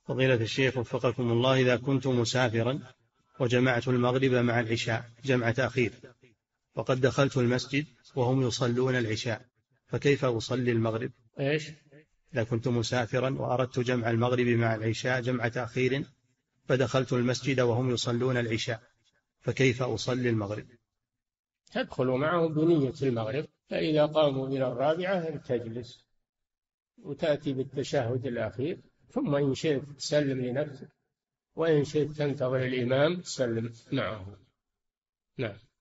فضيلة الشيخ وفقكم الله، إذا كنت مسافرا وجمعت المغرب مع العشاء جمع تأخير، وقد دخلت المسجد وهم يصلون العشاء، فكيف أصلي المغرب؟ إيش؟ إذا كنت مسافرا وأردت جمع المغرب مع العشاء جمع تأخير، فدخلت المسجد وهم يصلون العشاء، فكيف أصلي المغرب؟ تدخل معهم بنية المغرب، فإذا قاموا إلى الرابعة تجلس وتأتي بالتشهد الأخير، ثم إن شئت تسلم لنفسك، وإن شئت تنتظر الإمام تسلم معه. نعم.